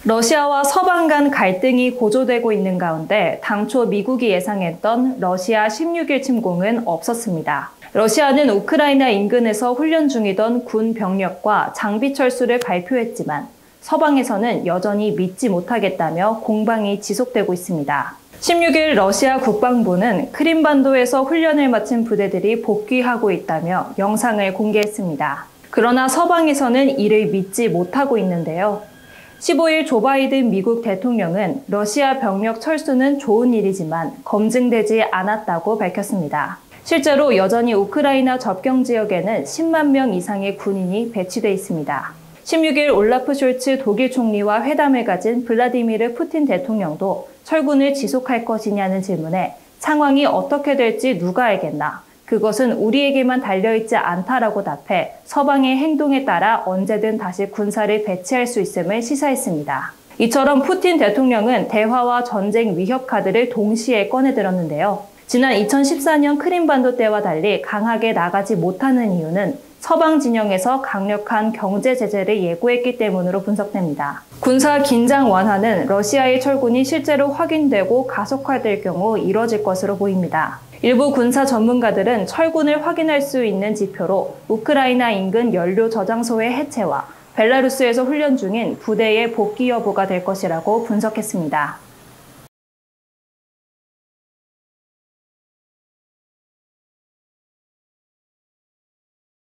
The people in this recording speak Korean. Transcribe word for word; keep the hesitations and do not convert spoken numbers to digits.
러시아와 서방 간 갈등이 고조되고 있는 가운데 당초 미국이 예상했던 러시아 십육 일 침공은 없었습니다. 러시아는 우크라이나 인근에서 훈련 중이던 군 병력과 장비 철수를 발표했지만 서방에서는 여전히 믿지 못하겠다며 공방이 지속되고 있습니다. 십육 일 러시아 국방부는 크림반도에서 훈련을 마친 부대들이 복귀하고 있다며 영상을 공개했습니다. 그러나 서방에서는 이를 믿지 못하고 있는데요. 십오 일 조 바이든 미국 대통령은 러시아 병력 철수는 좋은 일이지만 검증되지 않았다고 밝혔습니다. 실제로 여전히 우크라이나 접경 지역에는 십만 명 이상의 군인이 배치돼 있습니다. 십육 일 올라프 숄츠 독일 총리와 회담을 가진 블라디미르 푸틴 대통령도 철군을 지속할 것이냐는 질문에 상황이 어떻게 될지 누가 알겠나? 그것은 우리에게만 달려있지 않다라고 답해 서방의 행동에 따라 언제든 다시 군사를 배치할 수 있음을 시사했습니다. 이처럼 푸틴 대통령은 대화와 전쟁 위협 카드를 동시에 꺼내들었는데요. 지난 이천십사 년 크림반도 때와 달리 강하게 나가지 못하는 이유는 서방 진영에서 강력한 경제 제재를 예고했기 때문으로 분석됩니다. 군사 긴장 완화는 러시아의 철군이 실제로 확인되고 가속화될 경우 이뤄질 것으로 보입니다. 일부 군사 전문가들은 철군을 확인할 수 있는 지표로 우크라이나 인근 연료 저장소의 해체와 벨라루스에서 훈련 중인 부대의 복귀 여부가 될 것이라고 분석했습니다.